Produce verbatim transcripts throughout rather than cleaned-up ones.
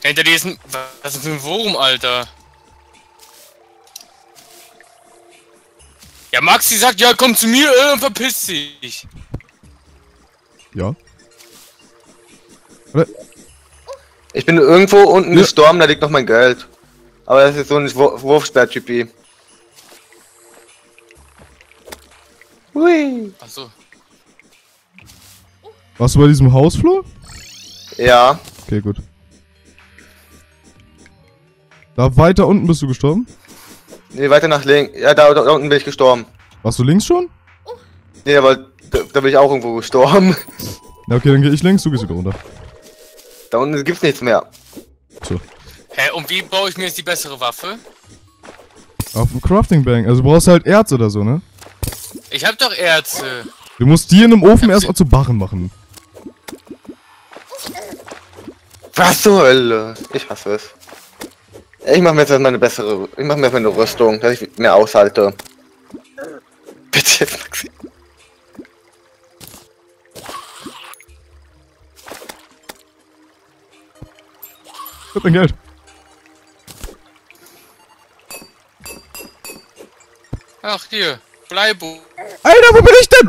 Hinter diesem... Was ist denn für ein Wurm, Alter? Ja, Maxi sagt, ja, komm zu mir äh, und verpiss dich. Ja. Ich bin irgendwo unten ja. gestorben, da liegt noch mein Geld. Aber das ist so ein Wur Wurfsperr-Typi. Hui. Achso. Warst du bei diesem Hausflur? Ja. Okay, gut. Da weiter unten bist du gestorben? Nee, weiter nach links. Ja, da, da unten bin ich gestorben. Warst du links schon? Nee, aber da, da bin ich auch irgendwo gestorben. Ja, okay, dann gehe ich links, du gehst wieder runter. Da unten gibt's nichts mehr. So. Hä, und wie baue ich mir jetzt die bessere Waffe? Auf dem Crafting Bank. Also du brauchst halt Erz oder so, ne? Ich hab doch Erze. Du musst die in einem Ofen erstmal zu Barren machen. Was zur Hölle? Ich hasse es. Ich mach mir jetzt erstmal eine bessere. Ich mach mir erstmal eine Rüstung, dass ich mehr aushalte. Bitte jetzt, Maxi. Ich hab dein Geld. Ach, hier. Bleibo. Alter, wo bin ich denn?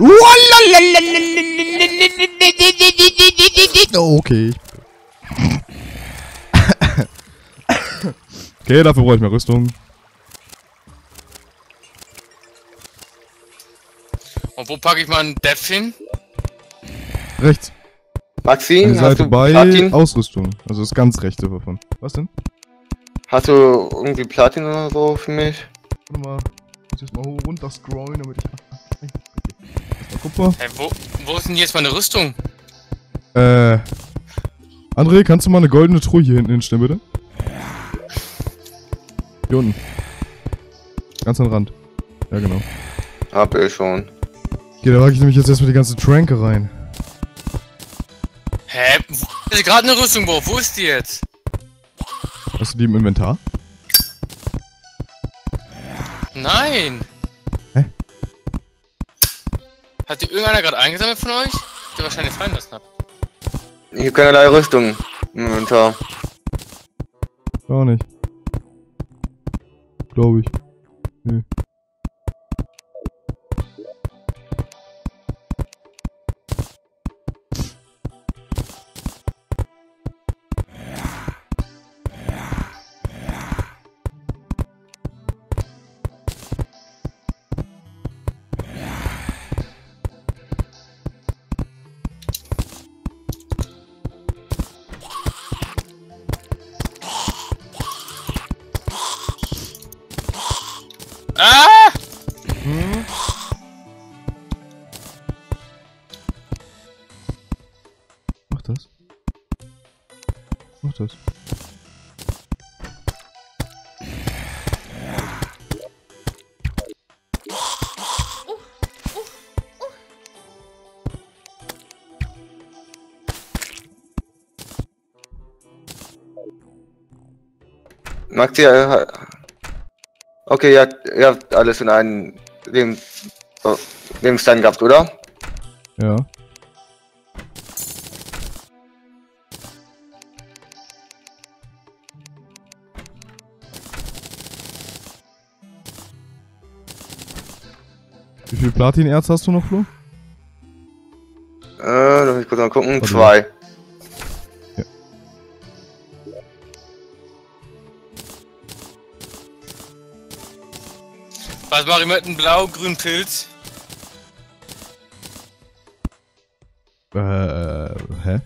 Oh, okay. Okay, dafür brauche ich mehr Rüstung. Und wo packe ich mal einen Dev hin? Rechts. Maxi, Ihr hast seid du bei Platin? Ausrüstung. Also das ganz rechte davon. Was denn? Hast du irgendwie Platin oder so für mich? Warte mal. Ich muss jetzt mal hoch runter scrollen, damit ich... Erstmal Kupfer. Hä, wo, wo ist denn jetzt meine Rüstung? Äh... André, kannst du mal eine goldene Truhe hier hinten hinstellen, bitte? Hier unten. Ganz am Rand. Ja, genau. Hab ich schon. Okay, da packe ich nämlich jetzt erstmal die ganze Tränke rein. Hä? Wo ist gerade eine Rüstung, Bro? Wo ist die jetzt? Hast du die im Inventar? Nein! Hä? Hat die irgendeiner gerade eingesammelt von euch? Die wahrscheinlich fallen lassen habt. Ich hab keinerlei Rüstung im Inventar. Gar nicht. Glaube ich. Nee. Ah! Hm? Mach das. Mach das. Maxi, äh, okay, ihr habt, ihr habt alles in einem Leben, oh, Lebensstand gehabt, oder? Ja. Wie viel Platinerz hast du noch, Flo? Äh, lass mich kurz mal gucken. Warte. Zwei. Ja. Was mache ich mit einem blau-grünen Pilz? Äh, hä?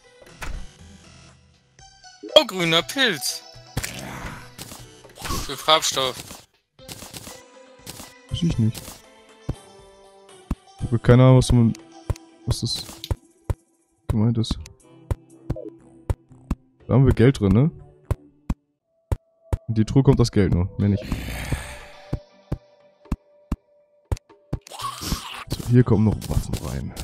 Blau-grüner Pilz. Für Farbstoff. Weiß ich nicht. Ich habe keine Ahnung, was man... was das gemeint ist. Da haben wir Geld drin, ne? In die Truhe kommt das Geld nur, mehr nicht. So, hier kommen noch Waffen rein.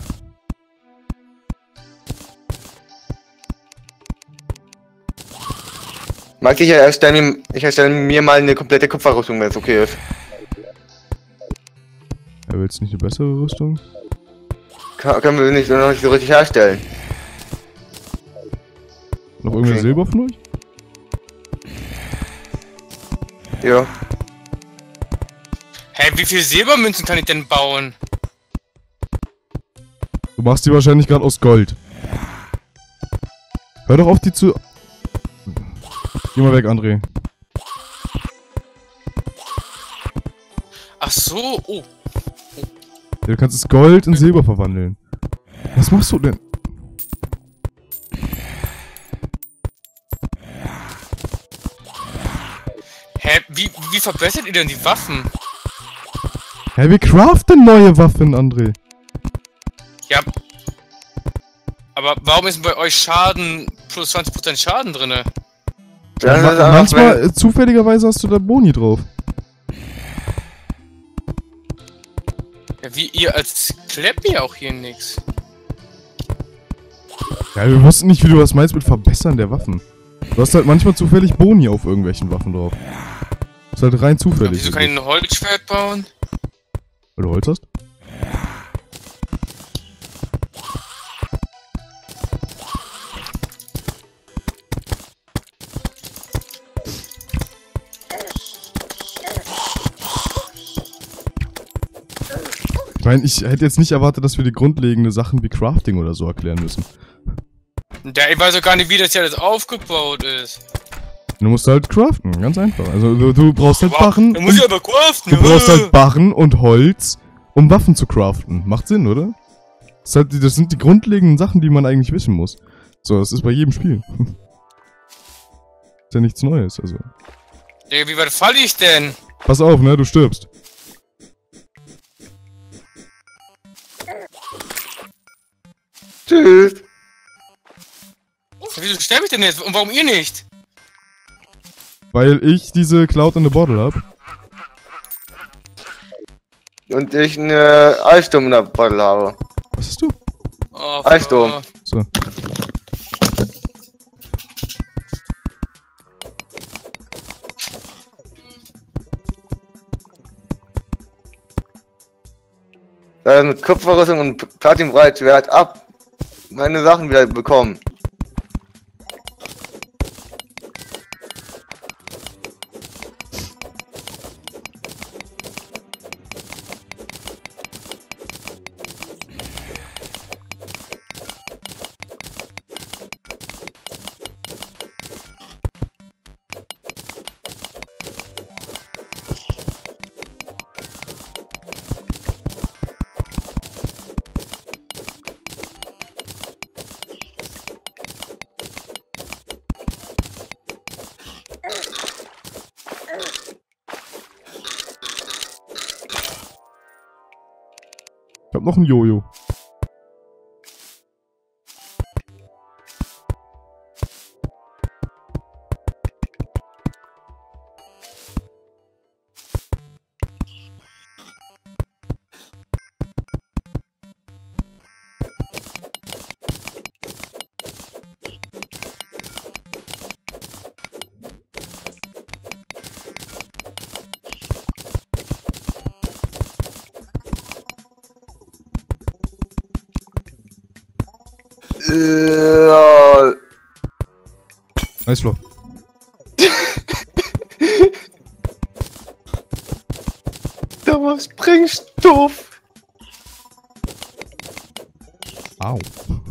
Mag ich erstelle ich erstelle mir mal eine komplette Kupferrüstung, wenn es okay ist. Ja, willst du nicht eine bessere Rüstung? Kann, können wir nicht, noch nicht so richtig herstellen. Noch irgendwer Okay. Silber von euch? Ja. Hä, wie viele Silbermünzen kann ich denn bauen? Du machst die wahrscheinlich gerade aus Gold. Hör doch auf, die zu... Geh mal weg, André. Ach so, oh. Ja, du kannst das Gold in Silber verwandeln. Was machst du denn? Hä, wie, wie verbessert ihr denn die Waffen? Hä, wir craften neue Waffen, André. Ja. Aber warum ist denn bei euch Schaden plus zwanzig Prozent Schaden drinne? Das ist Ma einfach, manchmal, wenn- äh, zufälligerweise hast du da Boni drauf. Ja, wie ihr als kleppt ihr auch hier nix. Ja, wir wussten nicht, wie du das meinst mit Verbessern der Waffen. Du hast halt manchmal zufällig Boni auf irgendwelchen Waffen drauf. Das ist halt rein Ja, zufällig. wieso kann ich ein Holzschwert bauen? Weil du Holz hast? Ich meine, ich hätte jetzt nicht erwartet, dass wir die grundlegende Sachen wie Crafting oder so erklären müssen. Ja, ich weiß auch gar nicht, wie das hier alles aufgebaut ist. Du musst halt craften, ganz einfach. Also du, du brauchst halt Barren. Da muss ich und- aber craften. Du brauchst halt Barren und Holz, um Waffen zu craften. Macht Sinn, oder? Das, ist halt, die- das sind die grundlegenden Sachen, die man eigentlich wissen muss. So, das ist bei jedem Spiel. Ist ja nichts Neues, also. Digga, wie weit falle ich denn? Pass auf, ne, du stirbst. Tschüss. Wieso sterbe ich denn jetzt? Und warum ihr nicht? Weil ich diese Cloud in the Bottle hab. Und ich eine Eissturm in der Bottle habe. Was hast du? Oh, Eissturm. fuck. So. Da ist eine Kupferrüstung und Platinbreit wert ab. Meine Sachen wieder bekommen. Ich hab noch ein Jojo. Äh, Nice Flop. da war Sprengstoff. Au.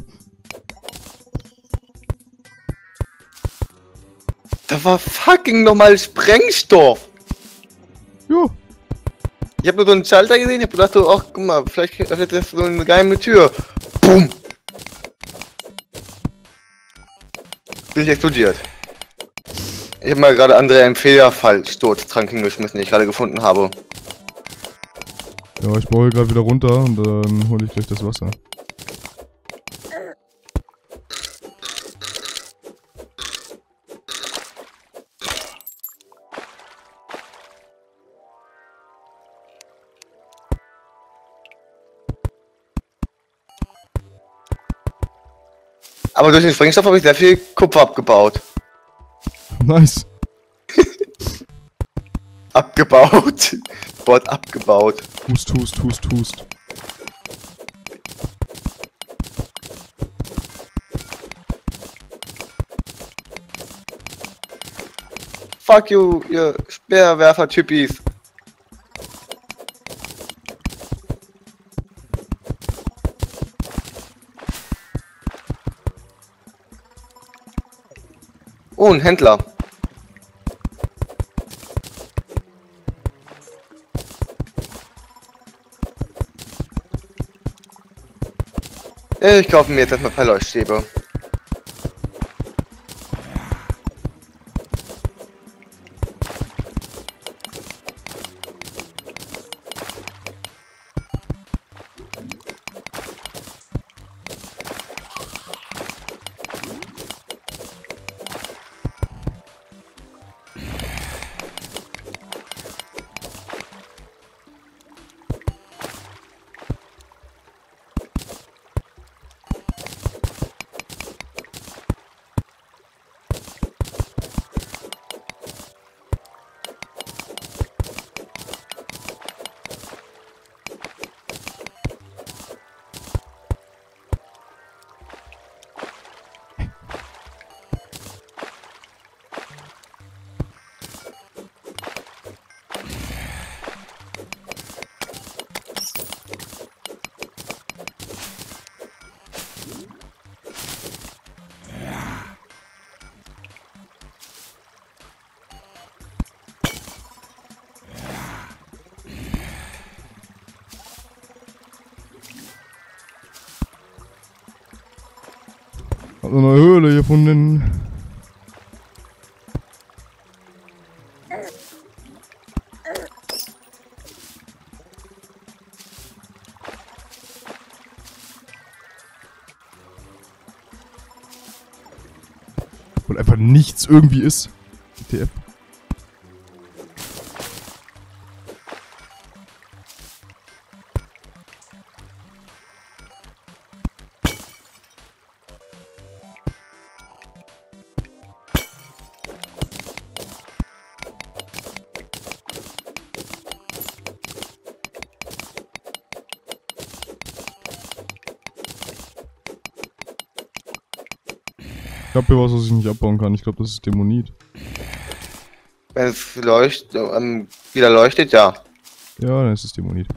Da war fucking nochmal Sprengstoff. Jo. Ich hab nur so einen Schalter gesehen, ich hab gedacht, so, ach guck mal, vielleicht öffnet das so eine geheime Tür. Boom. Bin ich explodiert. Ich hab mal gerade Andrea im Federfallsturztrank hingeschmissen, den ich gerade gefunden habe. Ja, ich baue hier gerade wieder runter und dann hole ich gleich das Wasser. Aber durch den Sprengstoff habe ich sehr viel Kupfer abgebaut. Nice. Abgebaut. Wort abgebaut. Hust, hust, hust, hust. Fuck you, ihr Speerwerfer-Typis. Oh, ein Händler. Ich kaufe mir jetzt erstmal ein paar Leuchtstäbe. Hab eine neue Höhle gefunden. Und einfach nichts irgendwie ist. T F. Ich glaube hier was, was ich nicht abbauen kann. Ich glaube, das ist Dämonit. Wenn es leuchtet, ähm, wieder leuchtet, ja. Ja, dann ist es Dämonit.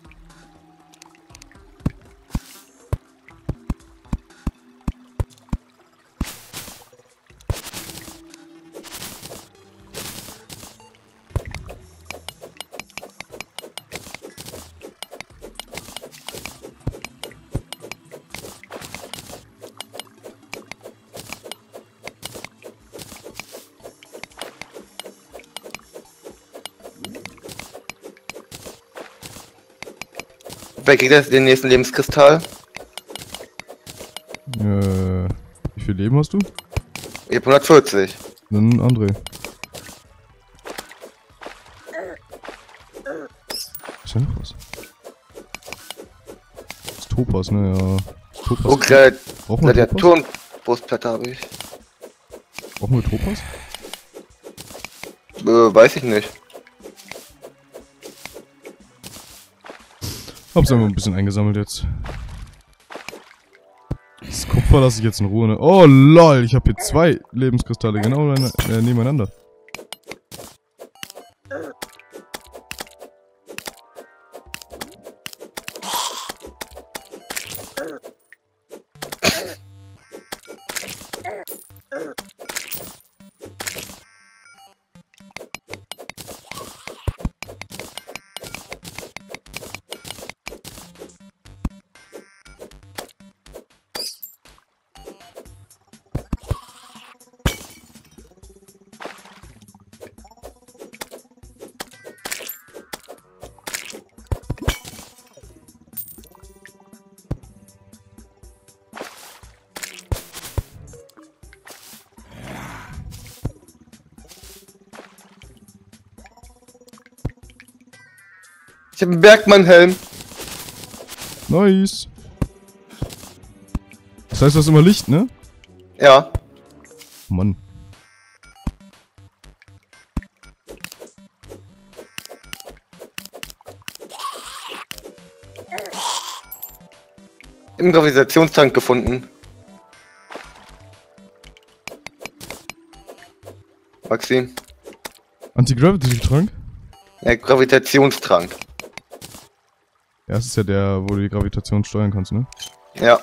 Wer kriegt jetzt den nächsten Lebenskristall? Äh, wie viel Leben hast du? Ich hab hundertvierzig. Dann André. Ist ja noch was? Das ist Topaz, ne? Ja. Topaz. Oh, Glad Brauchen wir Topaz? Gladiatorenbrustplatte habe ich. Brauchen wir Topaz? Äh, weiß ich nicht. Hab's einfach ein bisschen eingesammelt jetzt. Das Kupfer lasse ich jetzt in Ruhe, ne? Oh lol, ich habe hier zwei Lebenskristalle genau äh, nebeneinander. Ich hab einen Bergmann-Helm. Nice. Das heißt, du hast immer Licht, ne? Ja. Mann. Im Gravitationstank gefunden. Maxi. Anti-Gravity-Trank? Ja, Gravitationstrank. Ja, das ist ja der, wo du die Gravitation steuern kannst, ne? Ja.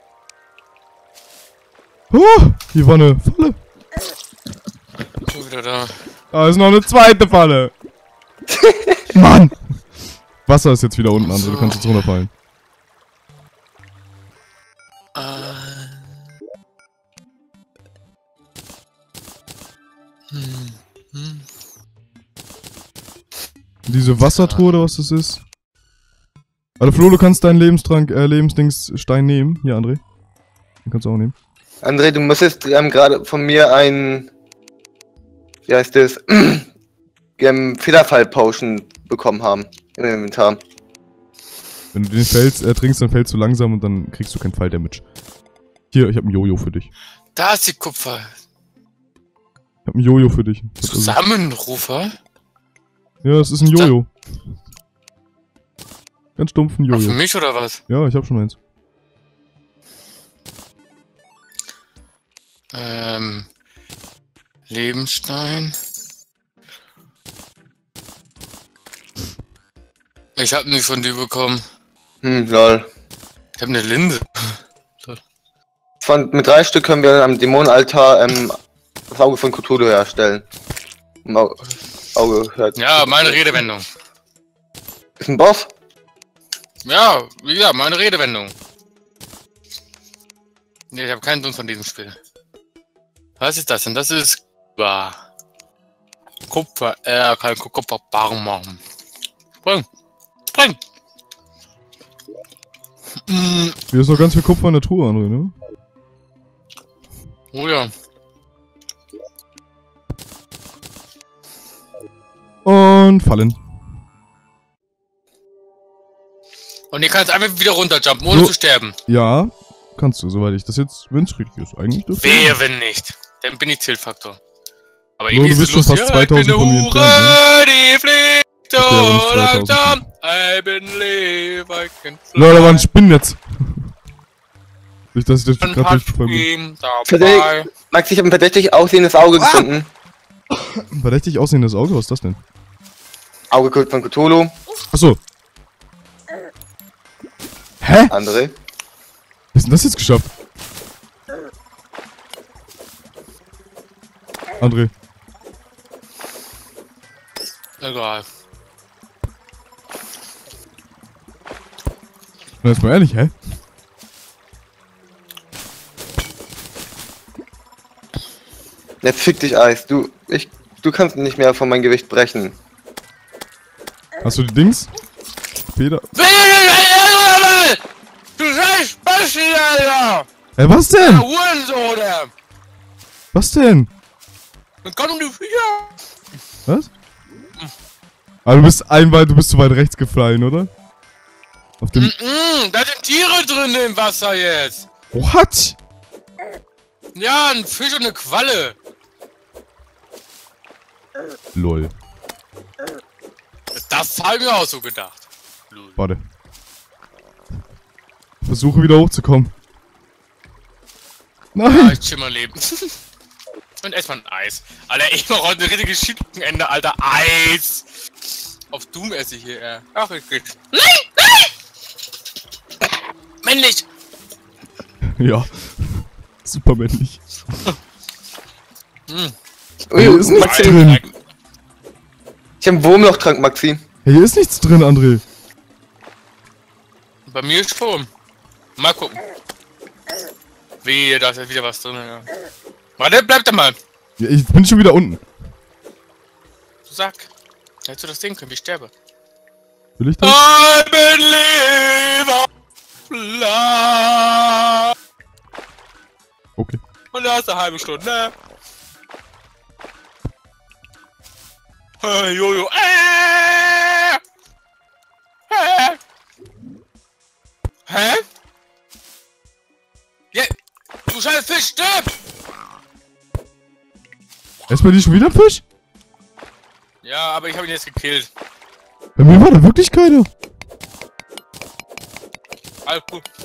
Oh, hier war eine Falle. So wieder da. Da ist noch eine zweite Falle. Mann! Wasser ist jetzt wieder unten, André. Du kannst jetzt runterfallen. Äh. Hm. Hm. Diese Wassertruhe oder was das ist? Also Flo, du kannst deinen Lebenstrank, äh, Lebensdingsstein nehmen. Hier, André. Den kannst du auch nehmen. André, du müsstest ähm, gerade von mir ein... Wie heißt das? ähm, Federfall-Potion bekommen haben. Im Inventar. Wenn du den Fels äh, trinkst, dann fällst du langsam und dann kriegst du kein Fall-Damage. Hier, ich hab ein Jojo für dich. Da ist die Kupfer. Ich hab ein Jojo für dich. Zusammenrufer? Ja, das ist ein Jojo. Ganz stumpfen Ach, für Jojo. mich oder was? Ja, ich hab schon eins. Ähm. Lebensstein. Ich hab nicht von dir bekommen. Hm, lol. Ich hab eine Linse. Von, mit drei Stück können wir am Dämonenaltar ähm, das Auge von Cthulhu herstellen. Au Auge hört. Ja, meine Redewendung. Ist ein Boss? Ja, wie gesagt, meine Redewendung. Nee, ich habe keinen Dunst von diesem Spiel. Was ist das denn? Das ist Kupfer. Kupfer, äh, kein Kupferbarren machen. Spring! Spring! Mm. Hier ist noch ganz viel Kupfer in der Truhe, André, ne? Oh ja. Und fallen. Und ihr könnt einfach wieder runterjumpen, ohne So. zu sterben. Ja, kannst du, soweit ich das jetzt, wenn's richtig ist. Eigentlich dürfte Wehe, wenn nicht. Dann bin ich Zielfaktor. Aber So, irgendwie du ist bist es schon lustig. fast Ja, ich bin zweitausend eine von mir Hure, entfernt, die fliegt so Okay, aber nicht zweitausend. langsam. I believe I can fly. Leute, da war ein Spinn jetzt. Nicht, dass ich das Und gerade hat durchgefallen bin. ihm dabei. Verdächtig, Max, ich habe ein verdächtig aussehendes Auge Ah! gefunden. Verdächtig aussehendes Auge, was ist das denn? Auge von Cthulhu. Achso. Hä? André. Wie ist denn das jetzt geschafft? André. Egal. Na, jetzt mal ehrlich, hä? Jetzt fick dich, Eis. Du, ich, du kannst nicht mehr von meinem Gewicht brechen. Hast du die Dings? Peter. Du scheiß Spasti, Alter! Hä, was Der denn? Hurensohn, der! Was denn? Dann kommt um die Viecher! Was? Aber du bist einmal, du bist zu weit rechts gefallen, oder? Auf dem... Mm-mm, da sind Tiere drin im Wasser jetzt! What? Ja, ein Fisch und eine Qualle! Lol. Das habe ich mir auch so gedacht. Lul. Warte. Versuche wieder hochzukommen. Ja, Nein! ich chill mein Leben. Und erstmal ein Eis. Alter, ich mach heute ein richtiges Schiedwochenende, Alter. Eis! Auf Doom esse ich hier, äh. Ach, ich krieg. Nein! Nein! Männlich! Ja. Super männlich. Hm. Ui, Hier ist nichts Maxi, drin. ich hab einen Wurmlochtrank, Maxi. Hey, hier ist nichts drin, André. Bei mir schon. Mal gucken. Wie, da ist jetzt wieder was drin, ja. Warte, bleib da mal. Ja, ich bin schon wieder unten. Du sag. Hättest du das sehen können, wie ich sterbe. Will ich das? I believe I fly. Okay. Und da ist eine halbe Stunde, ne? Hey, Jojo. Äh! Hä? Hä? Ja, du scheiß Fisch, stirb! Ist bei dir schon wieder ein Fisch? Ja, aber ich habe ihn jetzt gekillt. Bei mir war da wirklich keiner. Alles gut.